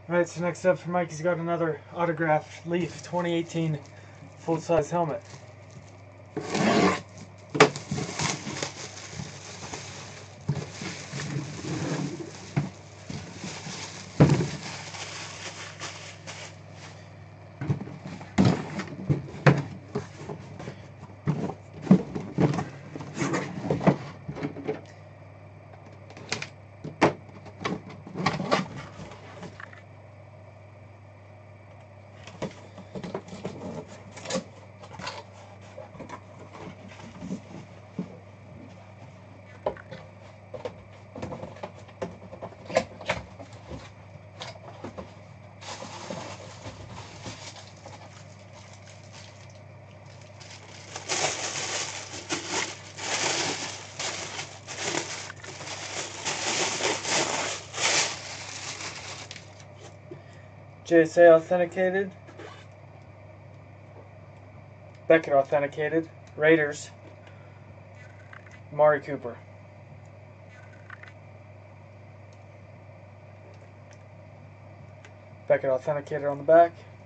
Alright, so next up for Mike, he's got another autographed Leaf 2018 full-size helmet. JSA authenticated. Beckett authenticated. Raiders. Amari Cooper. Beckett authenticated on the back.